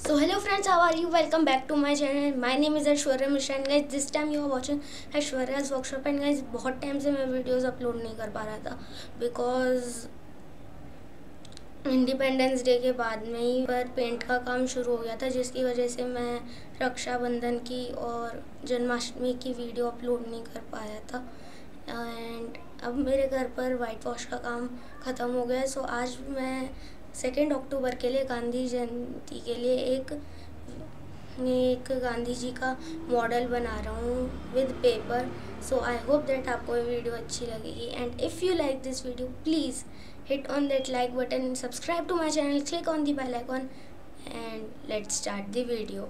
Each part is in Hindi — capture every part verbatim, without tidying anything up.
So hello friends, how are you? Welcome back to my channel. My name is Aishwarya Mishra and guys this time you are watching Aishwarya's workshop and guys बहुत टाइम से मैं वीडियोस अपलोड नहीं कर पा रहा था बिकॉज इंडिपेंडेंस डे के बाद में ही पर पेंट का काम शुरू हो गया था, जिसकी वजह से मैं रक्षाबंधन की और जन्माष्टमी की वीडियो अपलोड नहीं कर पाया था। एंड अब मेरे घर पर वाइट वॉश का काम ख़त्म हो गया है। सो आज मैं सेकेंड अक्टूबर के लिए गांधी जयंती के लिए एक एक गांधी जी का मॉडल बना रहा हूँ with paper. So I hope that आपको ये वीडियो अच्छी लगेगी and if you like this video please hit on that like button and subscribe to my channel, click on the bell icon and let's start the video.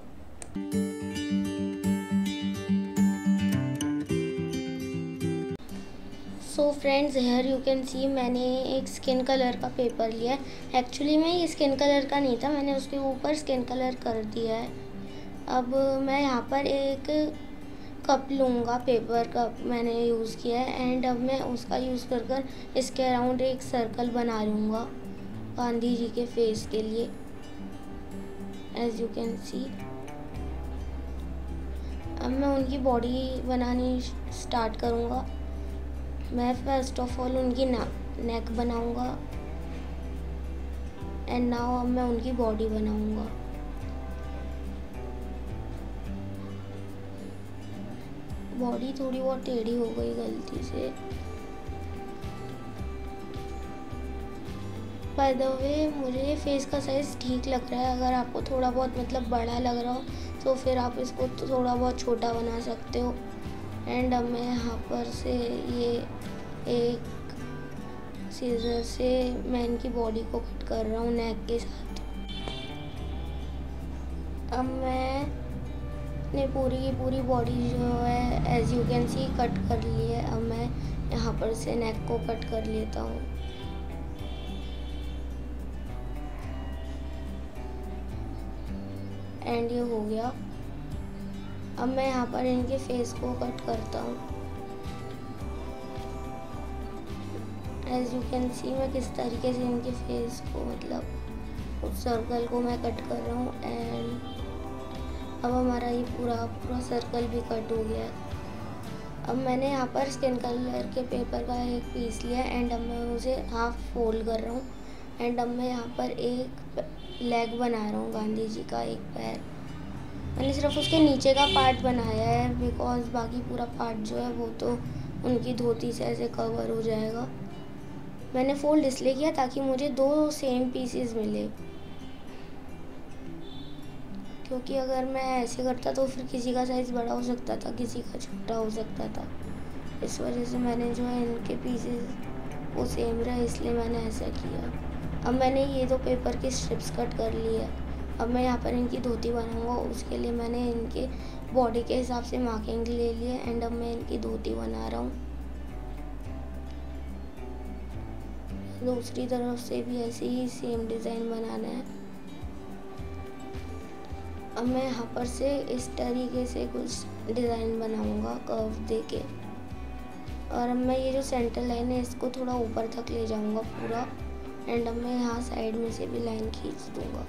So friends, here you can see मैंने एक स्किन कलर का पेपर लिया है। एक्चुअली में ये स्किन कलर का नहीं था, मैंने उसके ऊपर स्किन कलर कर दिया है। अब मैं यहाँ पर एक कप लूँगा, पेपर कप मैंने यूज़ किया है एंड अब मैं उसका यूज़ कर कर इसके अराउंड एक सर्कल बना लूँगा गांधी जी के फेस के लिए, एज यू कैन सी। अब मैं उनकी बॉडी बनानी स्टार्ट करूँगा। मैं फर्स्ट ऑफ ऑल उनकी नेक बनाऊँगा एंड नाउ अब मैं उनकी बॉडी बनाऊँगा। बॉडी थोड़ी बहुत टेढ़ी हो गई गलती से। बाय द वे मुझे फेस का साइज़ ठीक लग रहा है। अगर आपको थोड़ा बहुत मतलब बड़ा लग रहा हो तो फिर आप इसको तो थोड़ा बहुत छोटा बना सकते हो। एंड अब मैं यहाँ पर से ये एक सीजर से मैं इनकी बॉडी को कट कर रहा हूँ नेक के साथ। अब मैं ने पूरी की पूरी बॉडी जो है as you can see cut कर ली है। अब मैं यहाँ पर से नेक को कट कर लेता हूँ। एंड ये हो गया। अब मैं यहाँ पर इनके फेस को कट करता हूँ। एज यू कैन सी मैं किस तरीके से इनके फेस को मतलब उस सर्कल को मैं कट कर रहा हूँ। एंड अब हमारा ये पूरा पूरा सर्कल भी कट हो गया है। अब मैंने यहाँ पर स्किन कलर के पेपर का एक पीस लिया एंड अब मैं उसे हाफ फोल्ड कर रहा हूँ। एंड अब मैं यहाँ पर एक लेग बना रहा हूँ गांधी जी का, एक पैर। मैंने सिर्फ उसके नीचे का पार्ट बनाया है बिकॉज बाकी पूरा पार्ट जो है वो तो उनकी धोती से ऐसे कवर हो जाएगा। मैंने फोल्ड इसलिए किया ताकि मुझे दो सेम पीसेस मिले, क्योंकि अगर मैं ऐसे करता तो फिर किसी का साइज़ बड़ा हो सकता था, किसी का छोटा हो सकता था। इस वजह से मैंने जो है इनके पीसेस वो सेम रहे, इसलिए मैंने ऐसा किया। अब मैंने ये दो पेपर की स्ट्रिप्स कट कर ली है। अब मैं यहाँ पर इनकी धोती बनाऊँगा, उसके लिए मैंने इनके बॉडी के हिसाब से मार्किंग ले ली है एंड अब मैं इनकी धोती बना रहा हूँ। दूसरी तरफ से भी ऐसे ही सेम डिज़ाइन बनाना है। अब मैं यहाँ पर से इस तरीके से कुछ डिज़ाइन बनाऊँगा कर्व देके, और अब मैं ये जो सेंटर लाइन है इसको थोड़ा ऊपर तक ले जाऊँगा पूरा। एंड अब मैं यहाँ साइड में से भी लाइन खींच दूँगा।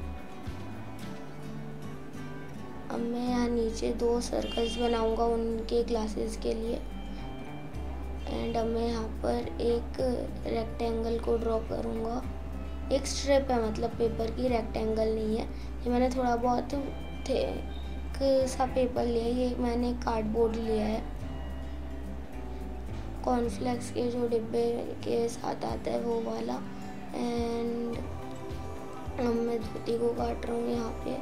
अब मैं यहाँ नीचे दो सर्कल्स बनाऊँगा उनके ग्लासेस के लिए। एंड अब मैं यहाँ पर एक रेक्टेंगल को ड्रॉ करूँगा। एक स्ट्रिप है, मतलब पेपर की, रेक्टेंगल नहीं है। ये मैंने थोड़ा बहुत थिक सा पेपर लिया है। ये मैंने कार्डबोर्ड लिया है, कॉर्नफ्लेक्स के जो डिब्बे के साथ आता है वो वाला। एंड अब मैं धोती को काट रहा हूँ यहाँ पे।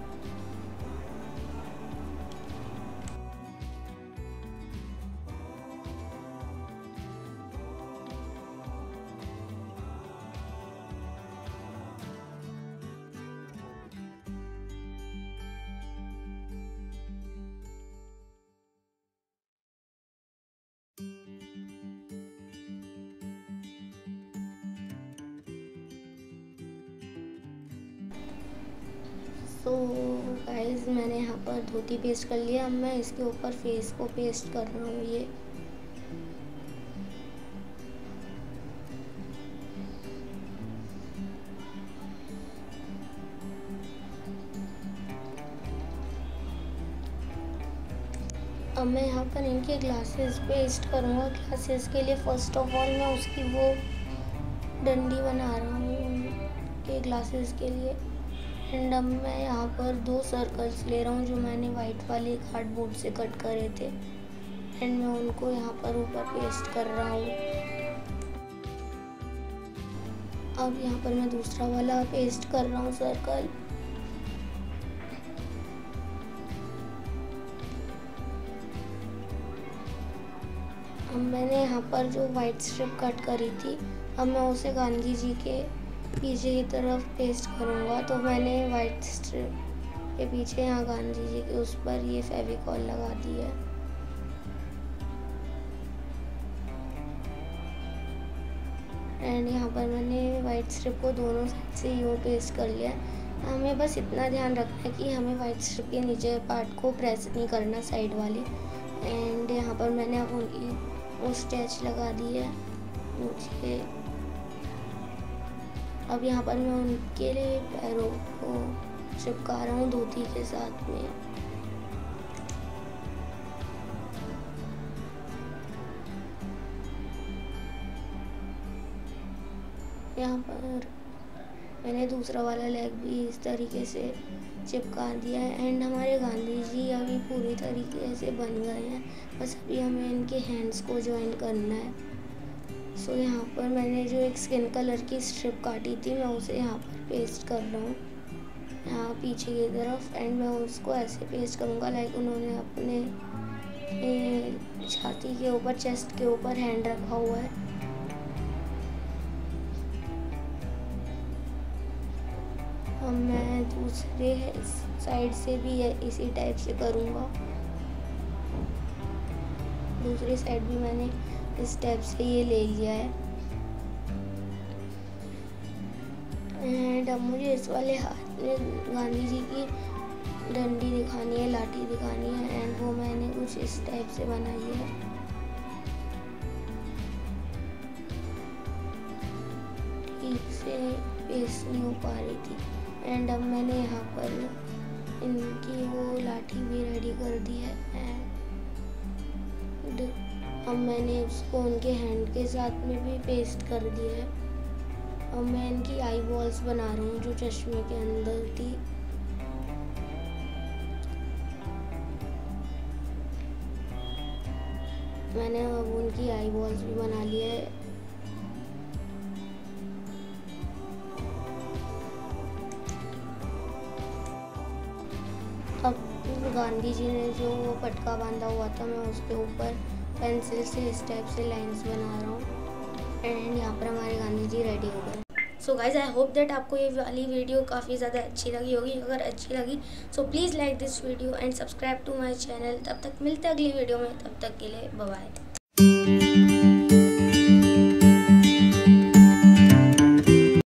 सो गाइस मैंने यहाँ पर धोती पेस्ट कर लिया। अब मैं इसके ऊपर फेस को पेस्ट कर रहा हूँ। ये अब मैं यहाँ पर इनके ग्लासेस पेस्ट करूँगा। ग्लासेस के लिए फ़र्स्ट ऑफ ऑल मैं उसकी वो डंडी बना रहा हूँ उनके ग्लासेस के लिए। एंड अब मैं यहाँ पर दो सर्कल्स ले रहा हूँ जो मैंने वाइट वाले कार्डबोर्ड से कट करे थे। एंड मैं उनको यहाँ पर ऊपर पेस्ट कर रहा हूँ। अब यहाँ पर मैं दूसरा वाला पेस्ट कर रहा हूँ सर्कल। अब मैंने यहाँ पर जो वाइट स्ट्रिप कट करी थी, अब मैं उसे गांधी जी के पीछे की तरफ पेस्ट करूँगा। तो मैंने वाइट स्ट्रिप के पीछे यहाँ गांधी जी के उस पर ये फेविकॉल लगा दी है। एंड यहाँ पर मैंने वाइट स्ट्रिप को दोनों साइड से यूँ पेस्ट कर लिया। हमें बस इतना ध्यान रखना है कि हमें वाइट स्ट्रिप के नीचे पार्ट को प्रेस नहीं करना, साइड वाली। एंड यहाँ पर मैंने अब उनकी वो स्टिच लगा दी है नीचे। अब यहाँ पर मैं उनके लिए पैरों को चिपका रहा हूँ धोती के साथ में। यहाँ पर मैंने दूसरा वाला लेग भी इस तरीके से चिपका दिया है। एंड हमारे गांधी जी अभी पूरी तरीके से बन गए हैं, बस अभी हमें इनके हैंड्स को ज्वाइन करना है। सो so, यहाँ पर मैंने जो एक स्किन कलर की स्ट्रिप काटी थी, मैं उसे यहाँ पर पेस्ट कर रहा हूँ यहाँ पीछे की तरफ। एंड मैं उसको ऐसे पेस्ट करूँगा लाइक उन्होंने अपने छाती के ऊपर, चेस्ट के ऊपर हैंड रखा हुआ है। अब मैं दूसरे साइड से भी इसी टाइप से करूँगा। दूसरी साइड भी मैंने इस टाइप से ये ले लिया है। एंड अब मुझे इस वाले हाथ में गांधी जी की डंडी दिखानी है, लाठी दिखानी है। एंड वो मैंने कुछ इस टाइप से बनाई है। ठीक से पेस्ट नहीं हो पा रही थी। एंड अब मैंने यहाँ पर इनकी वो लाठी भी रेडी कर दी है। एंड अब मैंने उसको उनके हैंड के साथ में भी पेस्ट कर दिया है। अब मैं इनकी आई बॉल्स बना रहा हूँ जो चश्मे के अंदर थी। मैंने अब उनकी आई बॉल्स भी बना ली है। अब गांधी जी ने जो वो पटका बांधा हुआ था, मैं उसके ऊपर पेंसिल से इस टाइप से लाइंस बना रहा हूँ। एंड यहाँ पर हमारे गांधी जी रेडी हो गए। So guys, I hope that आपको ये वाली वीडियो काफ़ी ज़्यादा अच्छी लगी होगी। अगर अच्छी लगी so please like this video and subscribe to my channel. तब तक मिलते हैं अगली वीडियो में, तब तक के लिए बाय बाय।